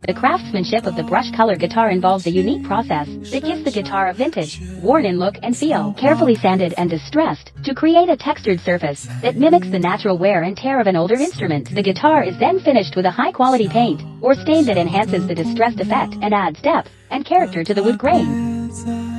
The craftsmanship of the brush-colored guitar involves a unique process that gives the guitar a vintage, worn-in look and feel, carefully sanded and distressed to create a textured surface that mimics the natural wear and tear of an older instrument. The guitar is then finished with a high-quality paint or stain that enhances the distressed effect and adds depth and character to the wood grain.